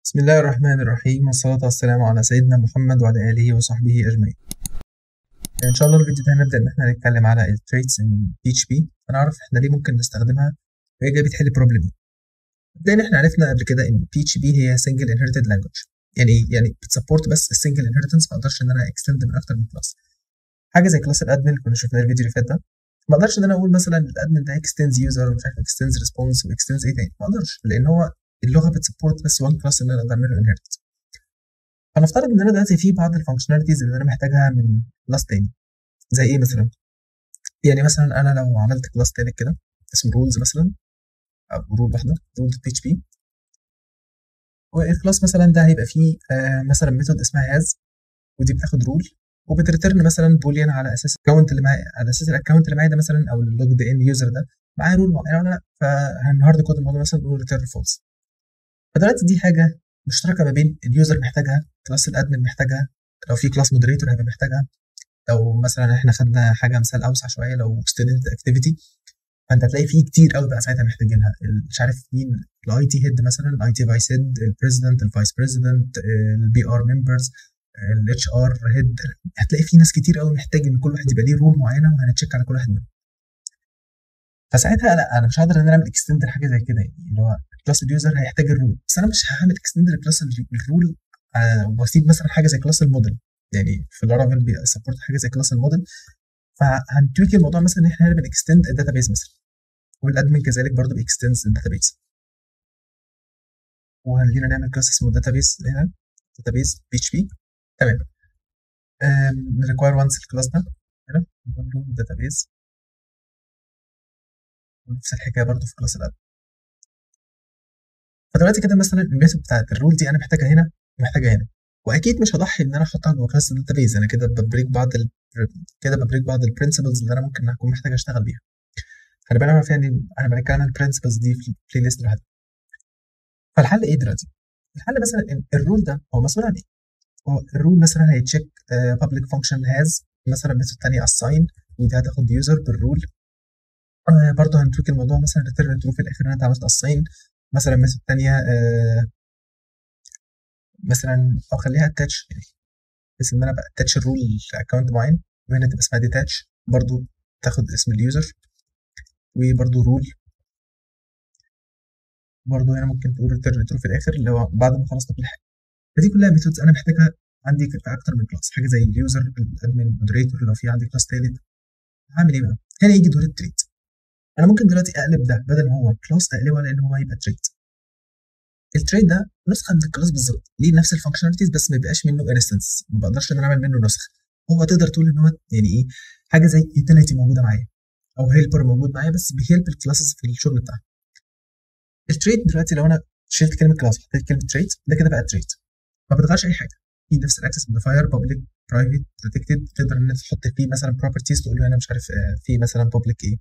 بسم الله الرحمن الرحيم والصلاة والسلام على سيدنا محمد وعلى آله وصحبه أجمعين. إن شاء الله الفيديو ده هنبدأ إن إحنا نتكلم على ال traits in PHP هنعرف إحنا ليه ممكن نستخدمها وهي جاية بتحل بروبلم إيه. مبدئيا إحنا عرفنا قبل كده إن PHP هي single inherited language. يعني إيه؟ يعني بتسبورت بس السنجل inheritance، ما أقدرش إن أنا extend من أكتر من كلاس. حاجة زي كلاس الأدمن اللي كنا شفناه الفيديو اللي فات ده، ما أقدرش إن أنا أقول مثلا الأدمن ده extends user ومش عارف extends response وextends إيه تاني، ما أقدرش، لأن هو اللغة بتسبورت بس one كلاس إن أنا أقدر أعمله inherit. فنفترض ان انا دلوقتي في بعض الفانكشناليتيز اللي انا محتاجها من كلاس تاني. زي ايه مثلا؟ يعني مثلا انا لو عملت كلاس تاني كده اسمه رولز مثلا، او رول واحده، رول بي اتش بي، والكلاس مثلا ده هيبقى فيه مثلا ميثود اسمها هاز، ودي بتاخد رول وبتريترن مثلا بوليان على اساس الاكونت اللي معايا، على اساس الاكونت اللي معايا ده مثلا، او اللوجد ان يوزر ده معاه رول معينه ولا لا. فهنهارد كود الموضوع مثلا نقول ريتيرن فولس. فدلوقتي دي حاجه مشتركه ما بين اليوزر محتاجها، كلاس الادمن محتاجها، لو في كلاس مودريتور هيبقى محتاجها، لو مثلا احنا خدنا حاجه مثال اوسع شويه لو ستودنت اكتيفيتي، فانت هتلاقي فيه كتير قوي بقى ساعتها محتاجينها. مش عارف مين، الاي تي هيد مثلا، الاي تي فايس هيد، البريزيدنت، الفايس بريزيدنت، البي ار ممبرز، الاتش ار هيد. هتلاقي في ناس كتير قوي محتاج ان كل واحد يبقى ليه رول معينه وهنتشيك على كل واحد منهم. فساعتها لا، انا مش هقدر ان انا اعمل اكستند لحاجه زي كده، يعني اللي هو كلاس اليوزر هيحتاج الرول، بس انا مش هعمل اكستند لكلاس الرول واسيب مثلا حاجه زي كلاس الموديل. يعني في اللارافيل بيسبورت حاجه زي كلاس الموديل، فهنتويك الموضوع مثلا ان احنا نعمل اكستند الداتابيز مثلا، والادمن كذلك برضه بيكستنس الداتابيز، وهنجينا نعمل كلاس اسمه داتابيز هنا، داتابيز بي اتش بي. تمام. نريكواير وانس الكلاس ده هنا، نقول له داتابيز، ونفس الحكايه برضه في كلاس الادمن. فدلوقتي كده مثلا الميثود بتاعت الرول دي انا محتاجها هنا ومحتاجها هنا، واكيد مش هضحي ان انا احطها جوه كلاس الداتابيز. انا كده ببريك بعض البرنسبلز اللي انا ممكن اكون محتاج اشتغل بيها. هنبقى نعرف يعني انا بنتكلم عن البرنسبلز دي في البلاي ليست لوحدها. فالحل ايه دلوقتي؟ الحل مثلا إن الرول ده هو مسؤول عن ايه؟ هو الرول مثلا هيتشيك public function has مثلا ميثود ثانيه assign، ودي هتاخد يوزر بالرول. برضه هنتويك الموضوع مثلا return true في الاخر ان انت عملت assign مثلا ميثود ثانيه مثلا، او خليها attach، يعني بحيث ان انا بقى attach الرول لاكونت معين، وهنا تبقى اسمها detach برضه تاخد اسم اليوزر، وبرضه رول برضه هنا ممكن تقول return true في الاخر اللي هو بعد ما خلصت كل حاجه. فدي كلها ميثودز انا محتاجها عندي في اكتر من كلاس، حاجه زي اليوزر، الادمن، مودريتور، لو في عندي كلاس ثالث. هعمل ايه بقى؟ هنا يجي دور التريت. انا ممكن دلوقتي اقلب ده، بدل ما هو كلاس اقلبه على ان هو يبقى تريت. التريت ده نسخه من الكلاس بالظبط، ليه نفس الفانكشناليتيز بس ما يبقاش منه انستنس، ما بقدرش ان انا اعمل منه نسخ. هو تقدر تقول ان هو يعني ايه، حاجه زي يوتيليتي موجوده معايا، او هيلبر موجود معايا بس بيهلب الكلاسز في الشغل بتاعها. التريت دلوقتي لو انا شلت كلمه كلاس وحطيت كلمه تريت، ده كده بقى تريت، ما بتغيرش اي حاجه، في نفس الاكسس موديفاير، بابليك، برايفت، بروتكتد. تقدر ان انت تحط فيه مثلا بروبرتيز، تقول له انا مش عارف في مثلا بابليك ايه،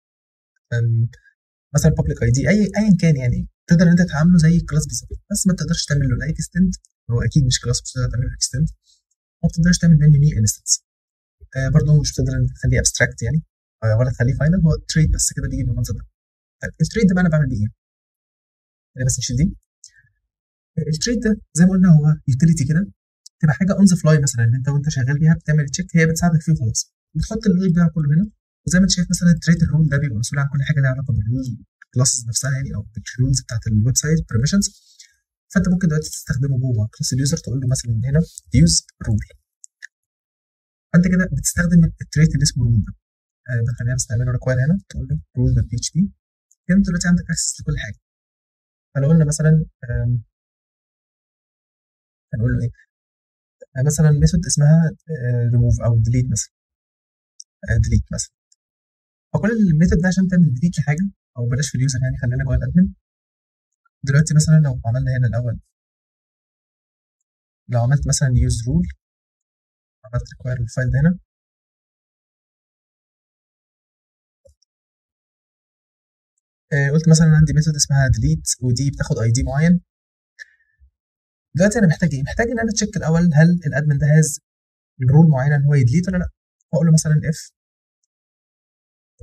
مثلا بابليك اي دي، ايا كان، يعني تقدر ان انت تعامله زي الكلاس بالظبط، بس ما تقدرش تعمل له لا اكستند، هو اكيد مش كلاس، مش تقدر تعمل له اكستند، ما بتقدرش تعمل منه ني انستنس. برضه مش بتقدر ان تخليه ابستراكت يعني، ولا تخليه فاينل، هو تريد بس كده بيجي بالمنظر ده. طيب التريد ده بقى انا بعمل بيه ايه؟ انا بس نشيل دي. التريد ده زي ما قلنا هو يوتيليتي كده، تبقى حاجه اون ذا فلاي مثلا، اللي انت وانت شغال بيها بتعمل تشيك، هي بتساعدك فيه وخلاص، بتحط اللود بتاعها كله هنا. وزي ما انت شايف مثلا التريت الرول ده بيبقى مسؤول عن كل حاجه ليها علاقه بالرول كلاسز نفسها، يعني او بالرولز بتاعت الويب سايت بيرميشنز. فانت ممكن دلوقتي تستخدمه جوه كلاس اليوزر، تقول له مثلا هنا يوز رول، فانت كده بتستخدم التريت اللي اسمه رول ده. ده خلينا نستعمله ريكواير هنا، تقول له رول دوت بي اتش بي، كده انت دلوقتي عندك اكسس لكل حاجه. فلو قلنا مثلا هنقول له ايه، مثلا ميثود اسمها ريموف او ديليت مثلا، ديليت مثلا. فكل الميثود ده عشان تعمل ديليت لحاجه، او بلاش في اليوزر يعني، خلينا جوه الادمن. دلوقتي مثلا لو عملنا هنا الاول، لو عملت مثلا يوز رول، عملت ريكواير الفايل ده هنا، قلت مثلا عندي ميثود اسمها ديليت، ودي بتاخد اي دي معين. دلوقتي انا محتاج ايه؟ محتاج ان انا اتشيك الاول هل الادمن ده هاز رول معينه ان هو يديليت ولا لا. فاقول له مثلا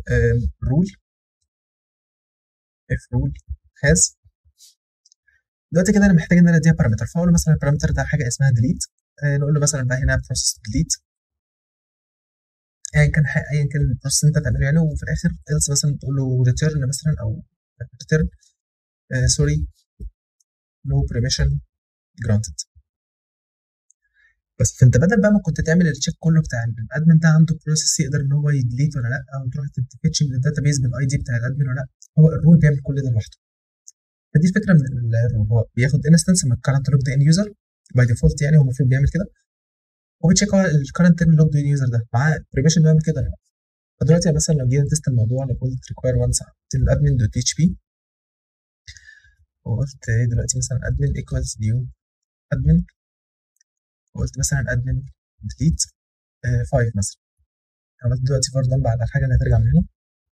رول اف رول هاز دلوقتي كده انا محتاج ان انا اديها بارامتر، فاقول له مثلا البارامتر ده حاجه اسمها ديليت. نقول له مثلا بقى هنا بروسيس ديليت، ايا كان البروسيس اللي انت هتعمله يعني. وفي الاخر else مثلا تقول له ريتيرن مثلا، او ريتيرن سوري نو بريميشن جرانتد. بس فانت بدل بقى ما كنت تعمل التشيك كله بتاع الادمن ده عنده بروسيس يقدر ان هو يديليت ولا لا، او تروح تفتش من الداتابيز بالاي دي بتاع الادمن ولا لا، هو الرول بيعمل كل ده لوحده. فدي الفكره من الرول، هو بياخد انستنس من الكرنت لوج ان يوزر باي ديفولت، يعني هو المفروض بيعمل كده، وبتشيك هو الكرنت لوج ان يوزر ده معاه بريميشن يعمل كده ولا لا. فدلوقتي مثلا لو جينا نتست الموضوع، لو قلت ريكواير وانس الادمن دوت اتش بي، وقلت دلوقتي مثلا admin equals new admin، وقلت مثلا admin delete 5 مثلا، عملت دلوقتي فار دمب على الحاجه اللي هترجع من هنا.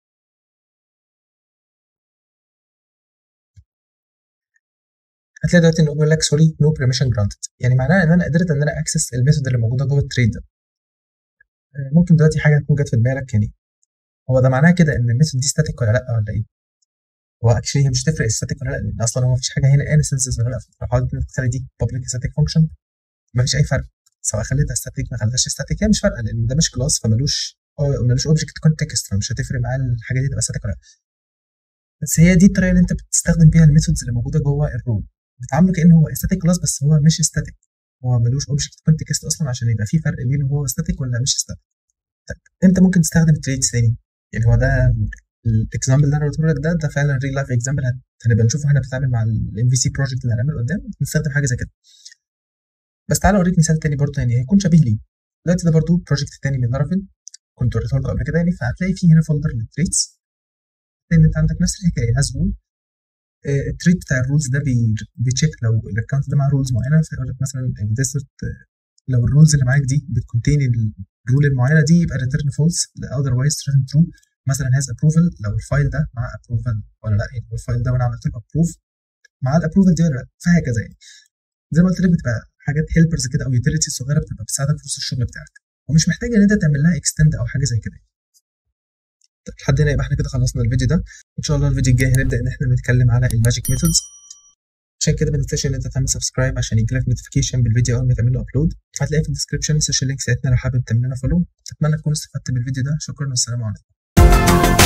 هتلاقي دلوقتي انه بيقول لك سوري نو بريميشن جرانتد، يعني معناها ان انا قدرت ان انا اكسس الميثود اللي موجوده جوه التريد ده. ممكن دلوقتي حاجه تكون جت في دماغك، يعني هو ده معناه كده ان الميثود دي ستاتيك ولا لا ولا ايه؟ هو اكشلي هي مش تفرق ستاتيك ولا لا، لان اصلا هو مفيش حاجه هنا انستنسز ولا لا. لو حاولت انك تخلي دي بابليك ستاتيك فانكشن مفيش اي فرق، سواء خليتها ستاتيك ما خليتهاش ستاتيك هي مش فارقه، لان ده مش كلاس فمالوش اوبجكت كونتكست، فمش هتفرق معاه الحاجه دي تبقى ستاتيك ولا لا. بس هي دي الطريقه اللي انت بتستخدم بيها الميثودز اللي موجوده جوه الرول، بتعامله كانه هو ستاتيك كلاس بس هو مش ستاتيك، هو ملوش اوبجكت كونتكست اصلا عشان يبقى في فرق بينه هو ستاتيك ولا مش ستاتيك. طيب امتى ممكن تستخدم التريدز تاني؟ يعني هو ده الاكزامبل اللي انا قلته لك ده فعلا ريل لايف اكزامبل، هنبقى نشوفه احنا بنتعامل مع الام في سي بروجكت اللي هنعمله قدام، نستخدم حاجه زي كده. بس تعالى اوريك مثال تاني برضه يعني هيكون شبيه ليه. دلوقتي ده برضه بروجكت تاني من لارافيل كنت وريته لكم قبل كده يعني، فهتلاقي فيه هنا فولدر للتريدز، لان انت عندك نفس الحكايه هاز رول. التريد بتاع الرولز ده بيتشيك لو الاكونت ده معاه رولز معينه، فيقول لك مثلا لو الرولز اللي معاك دي بتكونتين الرول المعينه دي يبقى ريتيرن فولس، اذروايز ريتيرن ترو. مثلا هاز ابروفل لو الفايل ده مع ابروفل ولا لا، يعني الفايل ده وانا عملت له ابروف مع الابروفل دي ولا لا، فهكذا يعني. زي ما قلت لك بتبقى حاجات هيلبرز كده او يوتيليتيز صغيره بتبقى بتساعدك في الشغل بتاعك، ومش محتاج ان انت تعمل لها اكستند او حاجه زي كده. طيب لحد هنا يبقى احنا كده خلصنا الفيديو ده. ان شاء الله الفيديو الجاي هنبدا ان احنا نتكلم على الماجيك ميثودز. عشان كده ما تنساش ان انت تعمل سبسكرايب عشان يجيلك نوتيفيكيشن بالفيديو اول ما تعمل له ابلود. هتلاقي في الديسكربشن السوشيال لينك ساعتنا لو حابب تعمل لنا فولو. اتمنى تكونوا استفدت بالفيديو ده، شكرا والسلام عليكم.